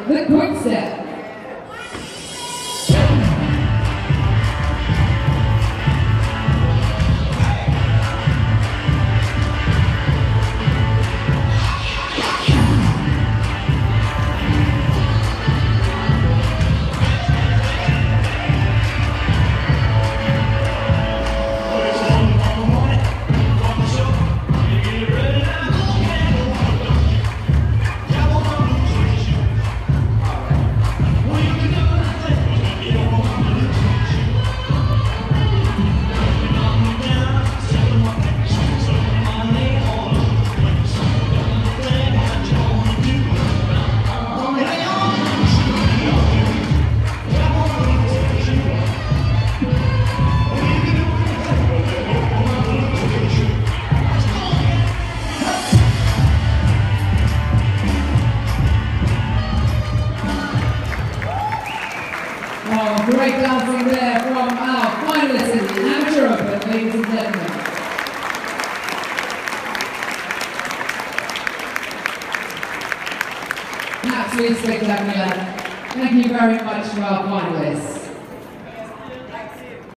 the quick step. Oh, great dancing there from our finalists in the Amateur Open, ladies and gentlemen. Absolutely spectacular. Thank you very much to our finalists.